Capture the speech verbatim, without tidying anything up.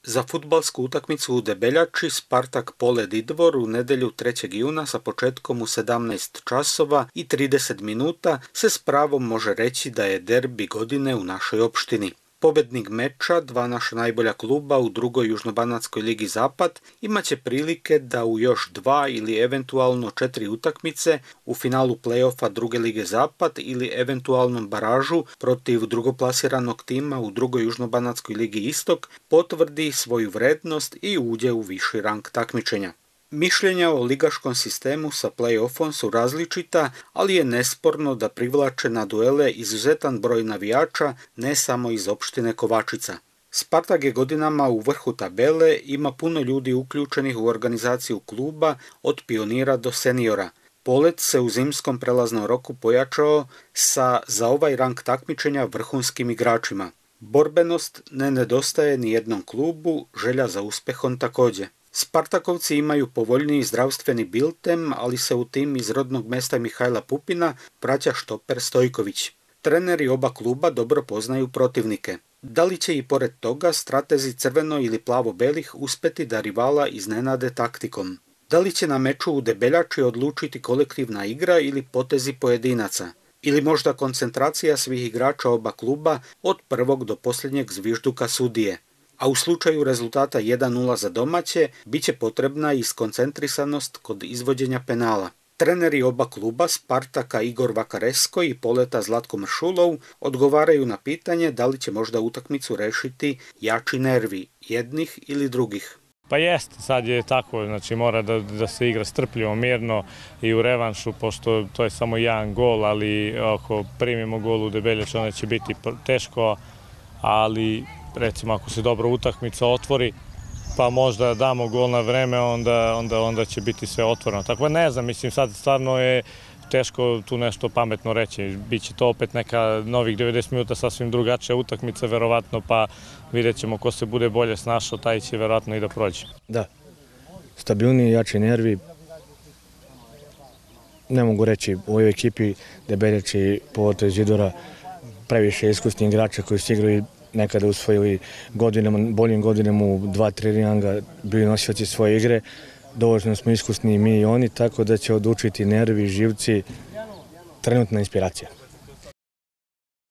Za fudbalsku utakmicu u Debeljači Spartak Pole Didvor u nedjelju trećeg juna sa početkom u sedamnaest časova i trideset minuta se s pravom može reći da je derbi godine u našoj opštini. Pobjednik meča, dva naša najbolja kluba u drugoj Južnobanatskoj ligi Zapad, imat će prilike da u još dva ili eventualno četiri utakmice u finalu play-offa druge lige Zapad ili eventualnom baražu protiv drugoplasiranog tima u drugoj Južnobanatskoj ligi Istok potvrdi svoju vrednost i uđe u viši rang takmičenja. Mišljenja o ligaškom sistemu sa play-offom su različita, ali je nesporno da privlače na duele izuzetan broj navijača, ne samo iz opštine Kovačica. Spartak je godinama u vrhu tabele, ima puno ljudi uključenih u organizaciju kluba, od pionira do seniora. Polet se u zimskom prelaznom roku pojačao sa za ovaj rang takmičenja vrhunskim igračima. Borbenost ne nedostaje ni jednom klubu, želja za uspehom također. Spartakovci imaju povoljniji zdravstveni biltem, ali se u tim iz rodnog mesta Mihajla Pupina vraća štoper Stojković. Treneri oba kluba dobro poznaju protivnike. Da li će i pored toga stratezi crveno ili plavo-belih uspjeti da rivala iznenade taktikom? Da li će na meču u Debeljači odlučiti kolektivna igra ili potezi pojedinaca? Ili možda koncentracija svih igrača oba kluba od prvog do posljednjeg zvižduka sudije? A u slučaju rezultata jedan nula za domaće, bit će potrebna i skoncentrisanost kod izvođenja penala. Treneri oba kluba, Spartaka Igor Vakaresko i Poleta Zlatko Mršulov, odgovaraju na pitanje da li će možda utakmicu rešiti jači nervi, jednih ili drugih. Pa jeste, sad je tako, znači mora da, da se igra strpljivo, mirno i u revanšu, pošto to je samo jedan gol, ali ako primimo gol u Debeljači, onda će biti teško, ali recimo ako se dobro utakmica otvori, pa možda damo gol na vreme, onda, onda, onda će biti sve otvoreno. Tako ne znam, mislim sad stvarno je teško tu nešto pametno reći. Biće to opet neka novih devedeset minuta sasvim drugačija utakmica, verovatno, pa vidjet ćemo ko se bude bolje snašao, taj će verovatno i da prođe. Da, stabilniji, jači nervi. Ne mogu reći u ovoj ekipi Debeljači, Poleta iz Didvora, previše iskusni igrača koji su igrali nekada usvojili godinama, boljim godinama u dva, tri ranga, bili nosioci svoje igre. Dovoljno smo iskusni mi i oni, tako da će odlučiti nervi, živci, trenutna inspiracija.